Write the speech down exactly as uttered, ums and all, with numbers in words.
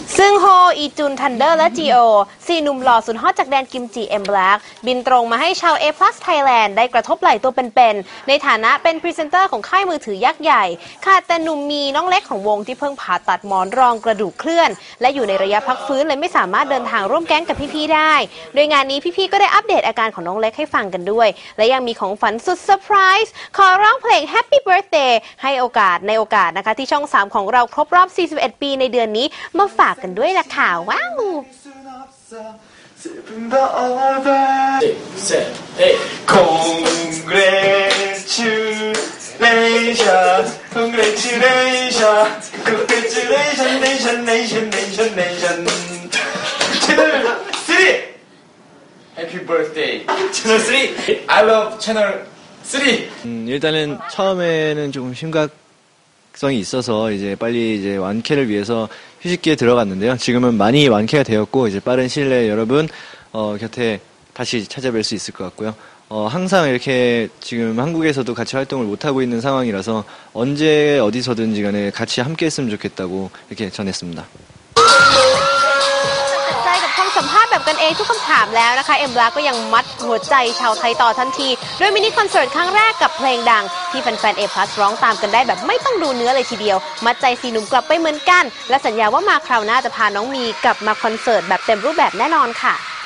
ซึ่งโฮอีจุนทันเดอร์และจีโอสี่หนุ่มหล่อสุดฮอตจากแดนกิมจิเอ็มแบล็กบินตรงมาให้ชาว A plus Thailand ได้กระทบไหล่ตัวเป็นๆในฐานะเป็นพรีเซนเตอร์ของค่ายมือถือยักษ์ใหญ่ขาดแต่หนุ่มมีน้องเล็กของวงที่เพิ่งผ่าตัดหมอนรองกระดูกเคลื่อนและอยู่ในระยะพักฟื้นเลยไม่สามารถเดินทางร่วมแก๊งกับพี่ๆได้โดยงานนี้พี่ๆก็ได้อัปเดตอาการของน้องเล็กให้ฟังกันด้วยและยังมีของฝันสุดเซอร์ไพรส์ขอร้องเพลง Happy Birthday ให้โอกาสในโอกาสนะคะที่ช่องสามของเราครบรอบสี่สิบเอ็ดปีในเดือนนี้มาฝากกันด้วยล่ะค่ะว้าว Congratulations, congratulations, congratulations, nation, nation, nation, nation. 채널 삼. Happy birthday, 채널 삼. I love 채널 삼. 음, 일단은 처음에는 조금 심각성이 있어서 이제 빨리 이제 완쾌를 위해서 휴식기에 들어갔는데요. 지금은 많이 완쾌가 되었고 이제 빠른 시일 내에 여러분 어, 곁에 다시 찾아뵐 수 있을 것 같고요. 어, 항상 이렇게 지금 한국에서도 같이 활동을 못하고 있는 상황이라서 언제 어디서든지 간에 같이 함께 했으면 좋겠다고 이렇게 전했습니다. ใจกับคำสัมภาษณ์แบบกันเองทุกคำถามแล้วนะคะเอ็มบล็กก็ยังมัดหัวใจชาวไทยต่อทันทีด้วยมินิคอนเสิร์ตครั้งแรกกับเพลงดังที่แฟนๆ A plus ร้องตามกันได้แบบไม่ต้องดูเนื้อเลยทีเดียวมัดใจสี่หนุ่มกลับไปเหมือนกันและสัญญาว่ามาคราวหน้าจะพาน้องมีกลับมาคอนเสิร์ตแบบเต็มรูปแบบแน่นอนค่ะ